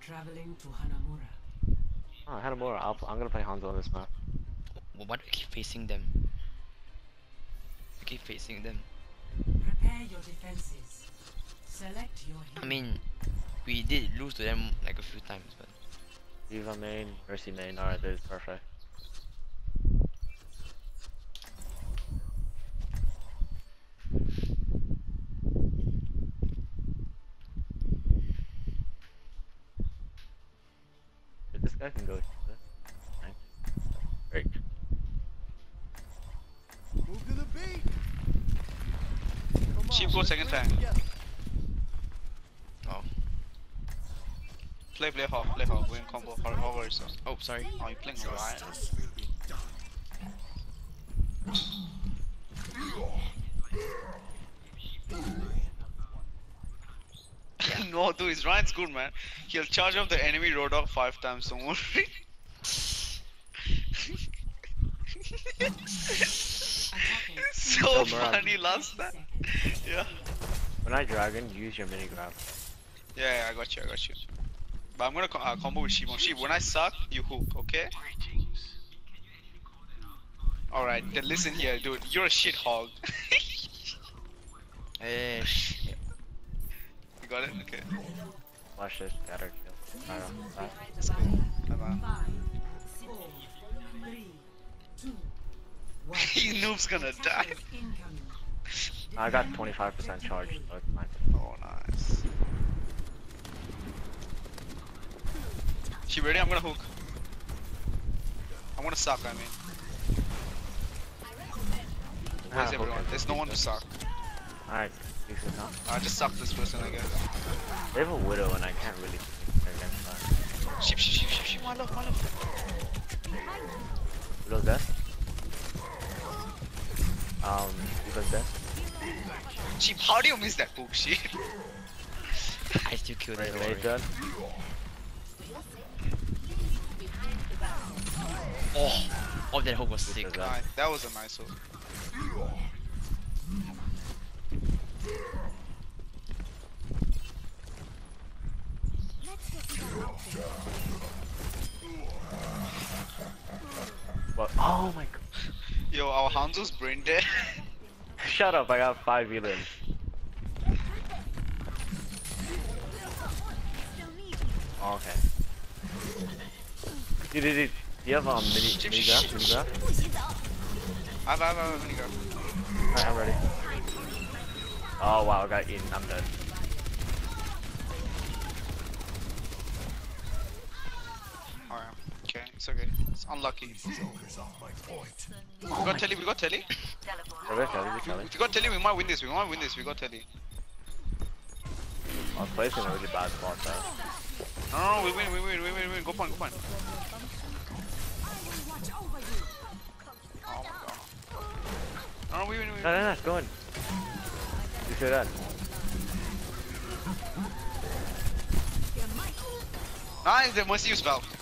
traveling to Hanamura. Oh, Hanamura. I'm gonna play Hanzo on this map. Why do we keep facing them? We keep facing them. Prepare your defenses. Select your hero. I mean, we did lose to them like a few times, but Diva main, Mercy main. Alright, that is perfect. This guy can go. Nice. Great. Move to the beat. Sheep go second time. oh, Play hog, win combo, hover so. oh, sorry. Oh, you playing right? No, dude, his Ryan's good, man. He'll charge up the enemy road dog 5 times, don't worry. So funny last time. Yeah. When I dragon, use your mini grab. Yeah, I got you. But I'm gonna combo with Sheep. Sheep, when I suck, you hook, okay? Alright, then listen here, dude. You're a shit hog. Eh, You got it? Okay. Flash this, scatter kill. Alright, bye. Let's go. Bye-bye. 5, 4, 3, 2, 1. He noob's gonna die. Incoming. I got 25% charge, so it's fine. Oh, nice. She ready? I'm gonna hook. I'm gonna suck, I mean. Where's everyone? There's no one to suck. Alright, decent now. I just suck this person, I guess. They have a widow and I can't really do against that. Sheep, my love. Widow's dead. Diva's dead. Sheep, how do you miss that hook, sheep? I still killed Ray it. dead. Oh, that hook was sick. Diva's dead. Nice. That was a nice hook. What? Oh my god. Yo, our Hanzo's brain dead. Shut up, I got 5 healers. Oh, okay. Dude, do you have mini grab? I have a minigun. Alright, I'm ready. Oh wow, I got eaten, I'm dead. Alright, okay, it's okay. It's unlucky. We got Telly. Okay, Kelly. If we got Telly, we might win this. We got Telly. I was placing a really bad spot though. No, we win. Go point. Oh my god. No, we win. No, go in. You see that? Nice, the Mercy use Valve.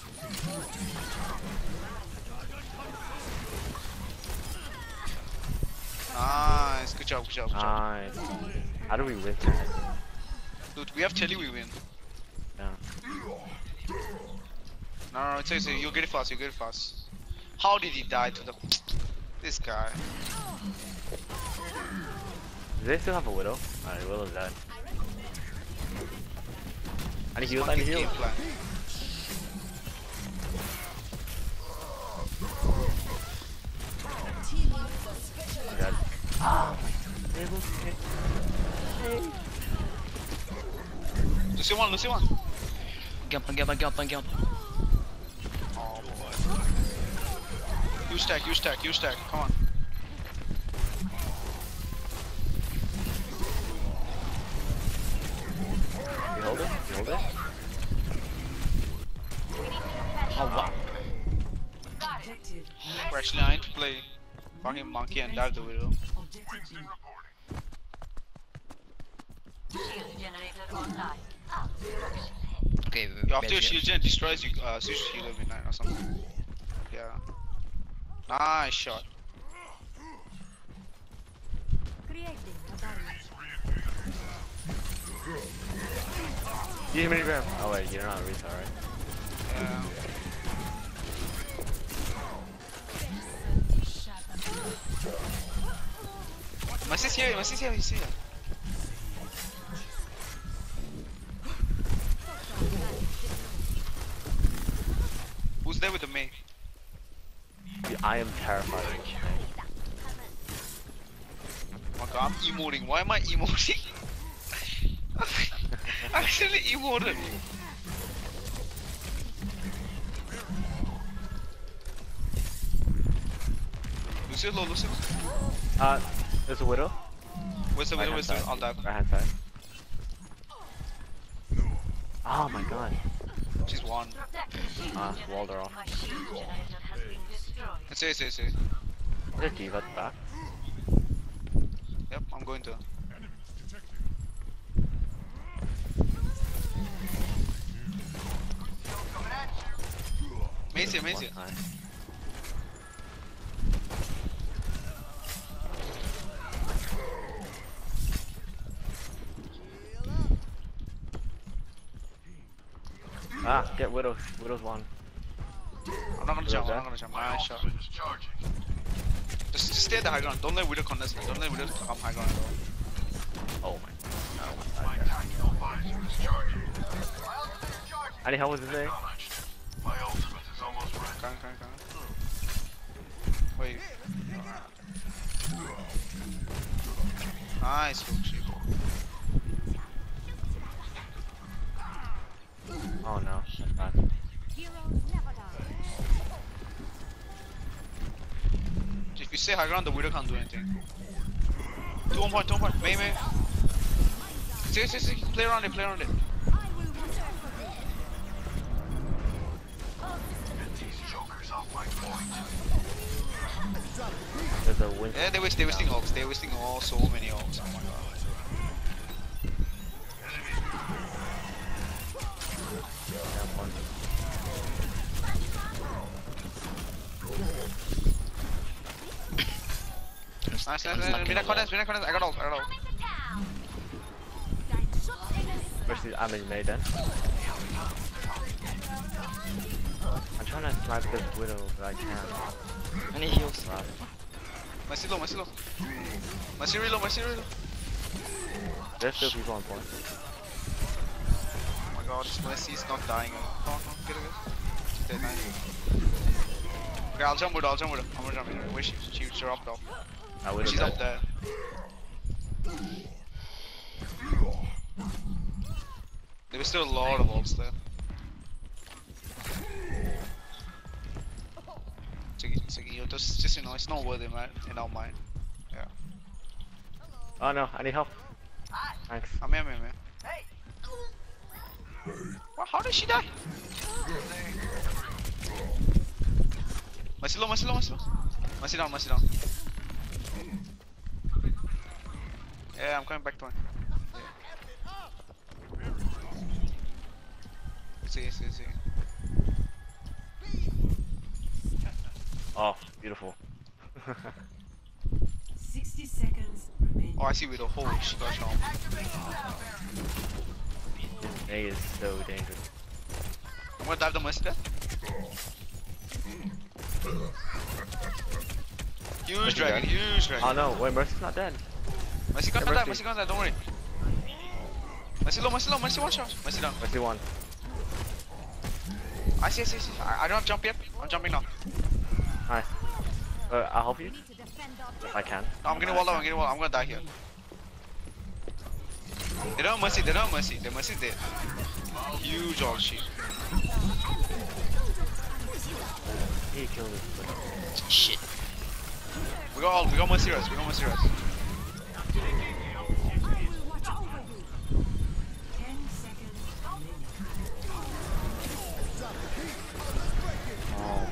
Nice, good job. Nice. How do we win this? Dude, we have Telly, we win. Yeah. No, it's easy. You'll get it fast. How did he die to the... This guy. Do they still have a widow? Alright, Willow's dead. I need heals, Monkey's game plan. Dead. Oh my god. They will hit. Lucy one. Jump. Oh boy. You stack. Come on. You hold it? Oh wow. Objective. Actually, I need to play fucking monkey and dive the widow. Objective B. Okay, After your shield gen destroys, you switch to healer midnight or something. Yeah. Nice shot. Creating a barrier. You mini gram. Oh wait, you're not a retard, right? Yeah. Mercy's here, Mercy's here, he's here. Who's there with the Mei? Dude, I am terrified of this thing. Oh my god, I'm emoting. Why am I emoting? Actually emoted. Lucio, low, Lucio. There's a widow. Where's the Right window? hand Where's the side. I'll dive. Right hand side. Oh my god. She's one. Walled her off. It's A. Is there D.Va at the back? Yep, I'm going to. Maze here, Maze here. Nice. Get Widow. Widow's one. I'm not gonna jump, I'm not gonna jump. Nice shot. Just stay at the high ground. Don't let Widow contest me. Don't let Widow come high ground at all. Oh my god. Any help with this thing? Come. Wait. Nice hook shit. Oh no, that's bad. If you stay high ground, the Widow can't do anything. 2 point. May. See. Play around it. There's a win. Yeah, they're wasting ults. They're wasting so many ults. Oh my god. Yeah, one. Nice. Mina contest. I got ult. Versus I'm made then. I'm trying to snipe this Widow, but I can't. Any heals? Wow. Mercy low. Mercy reload. There's still people on point. Oh my god, this Mercy is not dying. Come on, get it. She's dead, nice. Okay, I'll jump with her. I'm gonna jump with her. Where she dropped off. Widow's She's dead. up there. There was still a lot of ults there. Siggy, just you know, it's not worth it, man. In our mind. Yeah. Oh no, I need help. Thanks. I'm here. What? How did she die? Mercy low. Mercy down. Yeah, I'm coming back to him. See. Oh, beautiful. 60 seconds remaining. Oh, I see Widow. Holy shit, gosh, no. This A is so dangerous. I'm gonna dive the Mercy there. Huge dragon. Oh no, wait, Mercy's not dead. Mercy gonna die, don't worry. Mercy low, Mercy one shot. Mercy down. Mercy one. I see. I don't have jump yet. I'm jumping now. Nice. I'll help you. If I can. No, I'm getting walled out, I'm gonna die here. They don't have Mercy. The Mercy's dead. Huge all shit. He killed this. Shit. We got Mercy res. 10 seconds remaining. Oh.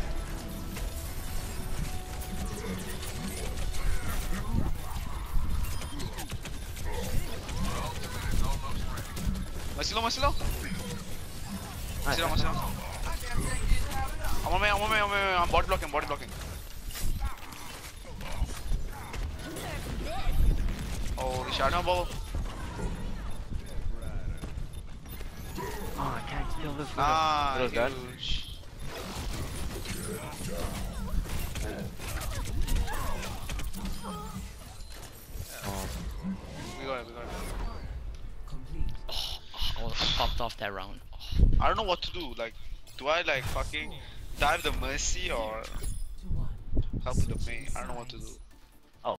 Mercy low. Nice. I'm on me. I'm body blocking. Holy shit, I don't bubble. Kill this Widow. Ah, Widow's dead. huge. Oh. We got it, we got it. Complete. I popped off that round. I don't know what to do. Like, do I like fucking dive the Mercy or To one. help with the main? I don't know what to do.